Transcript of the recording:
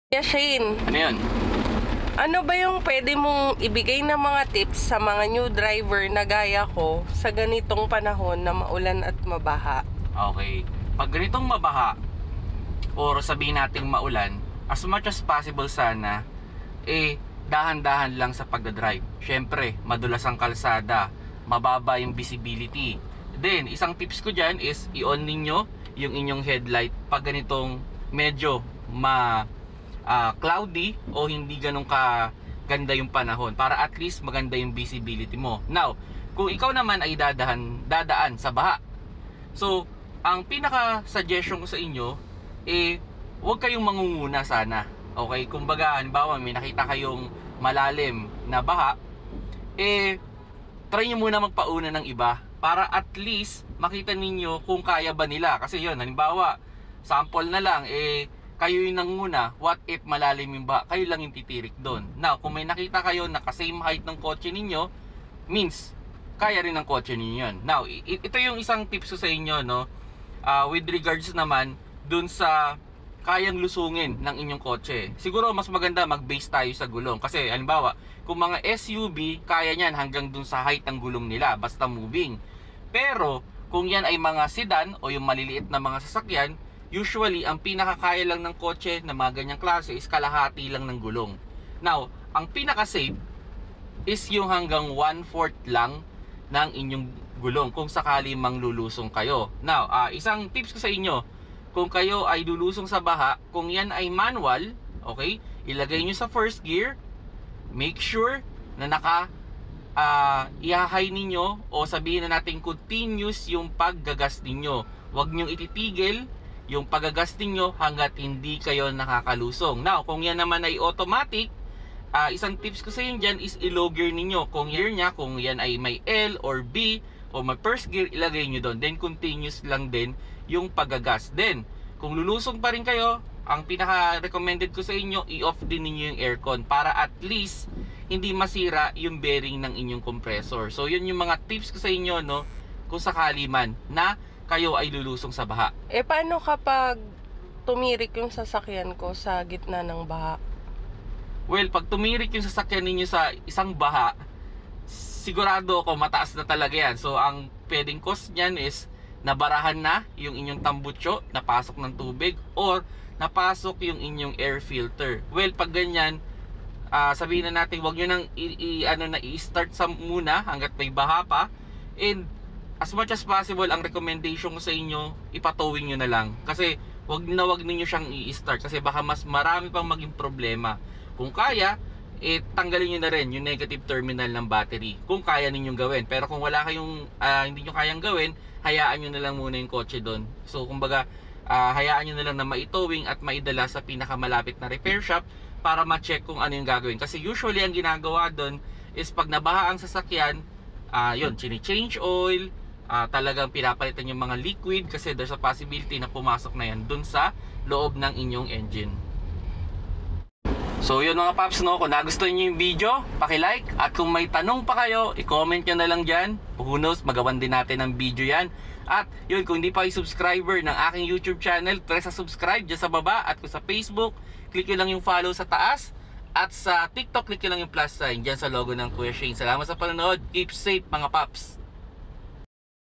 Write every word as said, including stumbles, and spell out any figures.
Yeah, Shane, Ano yun? ano ba yung pwede mong ibigay na mga tips sa mga new driver na gaya ko sa ganitong panahon na maulan at mabaha? Okay. Pag ganitong mabaha, or sabihin nating maulan, as much as possible sana, eh, dahan-dahan lang sa pagdadrive. Syempre, madulas ang kalsada, mababa yung visibility. Then, isang tips ko dyan is, i-on ninyo yung inyong headlight pag ganitong medyo ma ah, cloudy o hindi ganun ka ganda yung panahon, para at least maganda yung visibility mo. Now, kung ikaw naman ay dadahan, dadaan sa baha, so ang pinaka suggestion ko sa inyo, eh, huwag kayong mangunguna sana. Okay, kumbaga halimbawa may nakita kayong malalim na baha, eh try nyo muna magpauna ng iba para at least makita ninyo kung kaya ba nila. Kasi yun, halimbawa sample na lang, eh kayo yung nanguna, what if malalim yung baha, kayo lang yung titirik doon. Now, kung may nakita kayo na same height ng kotse ninyo, means kaya rin ng kotse ninyo yun. Now, ito yung isang tips ko sa inyo, no? Uh, with regards naman dun sa kayang lusungin ng inyong kotse. Siguro mas maganda mag-base tayo sa gulong. Kasi halimbawa, kung mga S U V, kaya niyan hanggang dun sa height ng gulong nila, basta moving. Pero, kung yan ay mga sedan o yung maliliit na mga sasakyan, usually, ang pinakakaya lang ng kotse na mga ganyang klase is kalahati lang ng gulong. Now, ang pinaka-safe is yung hanggang one-fourth lang ng inyong gulong kung sakali mang lulusong kayo. Now, uh, isang tips ko sa inyo, kung kayo ay lulusong sa baha, kung yan ay manual, okay, ilagay nyo sa first gear, make sure na naka uh, i-high ninyo o sabihin na natin continuous yung paggagas ninyo. Huwag nyong ititigil yung paggagas ninyo hanggat hindi kayo nakakalusong. Now, kung yan naman ay automatic, uh, isang tips ko sa inyo dyan is i-low gear ninyo. Kung gear nya, kung yan ay may L or B o may first gear, ilagay nyo doon. Then continuous lang din yung paggagas. Then, kung lulusong pa rin kayo, ang pinaka-recommended ko sa inyo, i-off din ninyo yung aircon para at least hindi masira yung bearing ng inyong compressor. So, yun yung mga tips ko sa inyo, no? Kung sakali man na kayo ay lulusong sa baha. Eh, paano kapag tumirik yung sasakyan ko sa gitna ng baha? Well, pag tumirik yung sasakyan ninyo sa isang baha, sigurado ako mataas na talaga yan. So, ang pwedeng cause niyan is nabarahan na yung inyong tambutso, napasok ng tubig, or napasok yung inyong air filter. Well, pag ganyan, uh, sabihin na natin, wag nyo nang i, i, ano, na, i-start sa muna hanggat may baha pa. And as much as possible, ang recommendation ko sa inyo, ipatowing nyo na lang. Kasi wag na wag ninyo siyang i-start kasi baka mas marami pang maging problema. Kung kaya, eh, tanggalin nyo na rin yung negative terminal ng battery kung kaya ninyong gawin. Pero kung wala kayong uh, hindi nyo kayang gawin, hayaan nyo na lang muna yung kotse doon. So kumbaga, uh, hayaan nyo na lang na maitowing at maidala sa pinakamalapit na repair shop para ma-check kung ano yung gagawin. Kasi usually ang ginagawa doon is pag nabaha ang sasakyan, uh, yun, chini-change oil, uh, talagang pinapalitan yung mga liquid kasi there's a possibility na pumasok na yan doon sa loob ng inyong engine. So yun mga paps, no, kung nagustuhan nyo yung video, paki-like, at kung may tanong pa kayo, i-comment nyo na lang dyan. Who knows, magawan din natin ng video yan. At yun, kung hindi pa kayo subscriber ng aking YouTube channel, press sa subscribe dyan sa baba. At kung sa Facebook, click nyo lang yung follow sa taas. At sa TikTok, click nyo lang yung plus sign dyan sa logo ng Kuya Shane. Salamat sa panonood, keep safe mga paps.